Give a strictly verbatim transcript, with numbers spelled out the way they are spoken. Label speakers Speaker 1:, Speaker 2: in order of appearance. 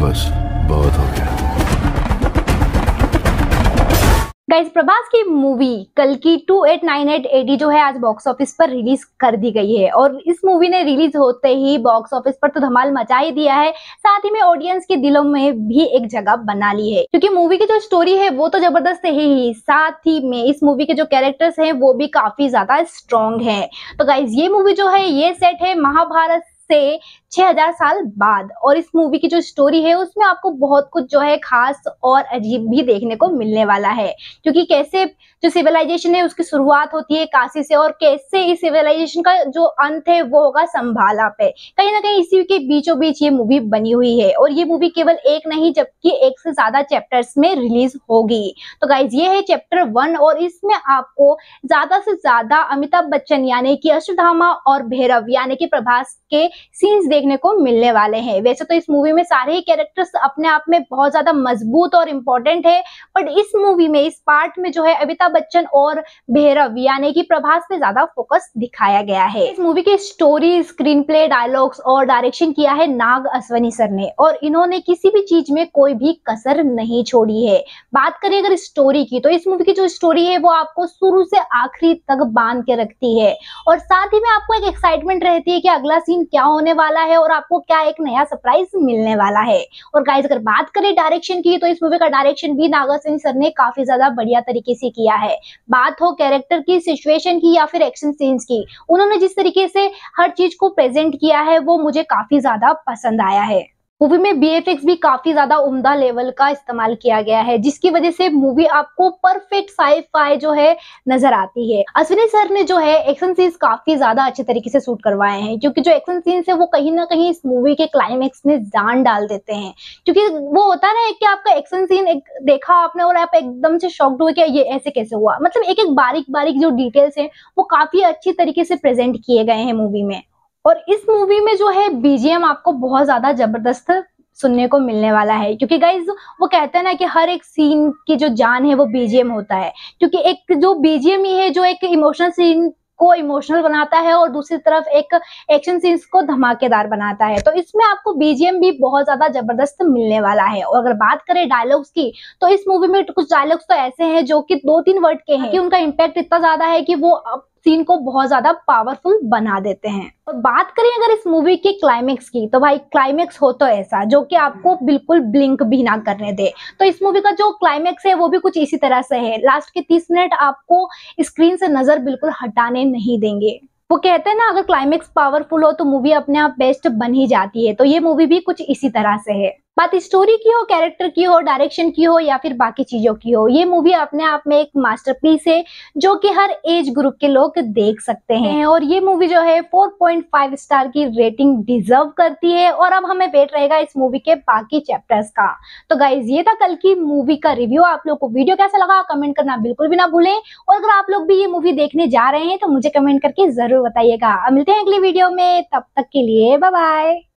Speaker 1: बस बहुत हो गया।
Speaker 2: गाइस, प्रभास की मूवी कल की two eight nine eight A D जो है आज बॉक्स ऑफिस पर रिलीज कर दी गई है और इस मूवी ने रिलीज होते ही बॉक्स ऑफिस पर तो धमाल मचा ही दिया है, साथ ही में ऑडियंस के दिलों में भी एक जगह बना ली है। क्योंकि मूवी की जो स्टोरी है वो तो जबरदस्त है ही, साथ ही में इस मूवी के जो कैरेक्टर्स हैं वो भी काफी ज्यादा स्ट्रॉन्ग है। तो गाइस, ये मूवी जो है ये सेट है महाभारत से छह हज़ार साल बाद और इस मूवी की जो स्टोरी है उसमें आपको बहुत कुछ जो है खास और अजीब भी देखने को मिलने वाला है। क्योंकि कैसे जो सिविलाइजेशन है उसकी शुरुआत होती है काशी से और कैसे इस सिविलाइजेशन का जो अंत है वो होगा संभाला पे। कहीं ना कहीं इसी के बीचों बीच ये मूवी बनी हुई है और ये मूवी केवल एक नहीं जबकि एक से ज्यादा चैप्टर्स में रिलीज होगी। तो गाइज, ये है चैप्टर वन और इसमें आपको ज्यादा से ज्यादा अमिताभ बच्चन यानी कि अश्वत्थामा और भैरव यानी कि प्रभास के सीन्स देखने को मिलने वाले हैं। वैसे तो इस मूवी में सारे ही कैरेक्टर्स अपने आप में बहुत ज्यादा मजबूत और इम्पोर्टेंट है, बट इस मूवी में इस पार्ट में जो है अमिताभ बच्चन और भैरव यानी कि प्रभास पे ज्यादा फोकस दिखाया गया है। इस मूवी की स्टोरी, स्क्रीन प्ले, डायलॉग्स और डायरेक्शन किया है नाग अश्वनी सर ने और इन्होंने किसी भी चीज में कोई भी कसर नहीं छोड़ी है। बात करें अगर स्टोरी की तो इस मूवी की जो स्टोरी है वो आपको शुरू से आखिरी तक बांध के रखती है और साथ ही में आपको एक एक्साइटमेंट रहती है कि अगला सीन क्या होने वाला है और आपको क्या एक नया सरप्राइज मिलने वाला है। और गाइस, अगर बात करें डायरेक्शन की तो इस मूवी का डायरेक्शन भी नाग अश्वनी सर ने काफी ज्यादा बढ़िया तरीके से किया है। बात हो कैरेक्टर की, सिचुएशन की या फिर एक्शन सीन्स की, उन्होंने जिस तरीके से हर चीज को प्रेजेंट किया है वो मुझे काफी ज्यादा पसंद आया है। मूवी में बी एफ एक्स भी काफी ज्यादा उम्दा लेवल का इस्तेमाल किया गया है जिसकी वजह से मूवी आपको परफेक्ट साई-फाई जो है नजर आती है। अश्विनी सर ने जो है एक्शन सीन्स काफी ज्यादा अच्छे तरीके से शूट करवाए हैं क्योंकि जो एक्शन सीन्स है वो कहीं ना कहीं इस मूवी के क्लाइमेक्स में जान डाल देते हैं। क्योंकि वो होता है ना कि आपका एक्शन सीन एक देखा आपने और आप एकदम से शॉक्ड हुए कि ये ऐसे कैसे हुआ, मतलब एक एक बारीक बारीक जो डिटेल्स है वो काफी अच्छी तरीके से प्रेजेंट किए गए हैं मूवी में। और इस मूवी में जो है बी जी एम आपको बहुत ज्यादा जबरदस्त सुनने को मिलने वाला है क्योंकि गाइज वो कहते हैं ना कि हर एक सीन की जो जान है वो बी जी एम होता है। क्योंकि एक जो बी जी एम ही है जो एक इमोशनल सीन को इमोशनल बनाता है और दूसरी तरफ एक एक्शन सीन्स को धमाकेदार बनाता है। तो इसमें आपको बी जी एम भी बहुत ज्यादा जबरदस्त मिलने वाला है। और अगर बात करें डायलॉग्स की तो इस मूवी में कुछ डायलॉग्स तो ऐसे हैं जो कि दो तीन वर्ड के हैं कि उनका इम्पैक्ट इतना ज्यादा है कि वो सीन को बहुत ज्यादा पावरफुल बना देते हैं। और बात करें अगर इस मूवी के क्लाइमेक्स की तो भाई क्लाइमेक्स हो तो ऐसा जो कि आपको बिल्कुल ब्लिंक भी ना करने दे। तो इस मूवी का जो क्लाइमेक्स है वो भी कुछ इसी तरह से है। लास्ट के तीस मिनट आपको स्क्रीन से नजर बिल्कुल हटाने नहीं देंगे। वो कहते हैं ना अगर क्लाइमेक्स पावरफुल हो तो मूवी अपने आप बेस्ट बन ही जाती है, तो ये मूवी भी कुछ इसी तरह से है। बात स्टोरी की हो, कैरेक्टर की हो, डायरेक्शन की हो या फिर बाकी चीजों की हो, ये मूवी अपने आप में एक मास्टरपीस है जो कि हर एज ग्रुप के लोग देख सकते हैं। और ये मूवी जो है फोर पॉइंट फाइव स्टार की रेटिंग डिजर्व करती है। और अब हमें वेट रहेगा इस मूवी के बाकी चैप्टर्स का। तो गाइज, ये था कल की मूवी का रिव्यू। आप लोग को वीडियो कैसा लगा कमेंट करना बिल्कुल भी ना भूलें और अगर आप लोग भी ये मूवी देखने जा रहे हैं तो मुझे कमेंट करके जरूर बताइएगा। मिलते हैं अगली वीडियो में, तब तक के लिए बाय बाय।